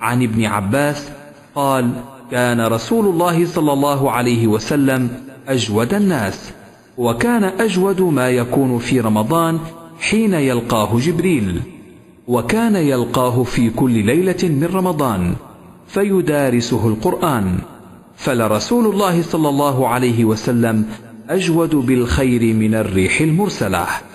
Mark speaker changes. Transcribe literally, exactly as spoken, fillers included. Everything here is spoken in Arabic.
Speaker 1: عن ابن عباس قال: كان رسول الله صلى الله عليه وسلم أجود الناس، وكان أجود ما يكون في رمضان حين يلقاه جبريل، وكان يلقاه في كل ليلة من رمضان فيدارسه القرآن، فلرسول الله صلى الله عليه وسلم أجود بالخير من الريح المرسلة.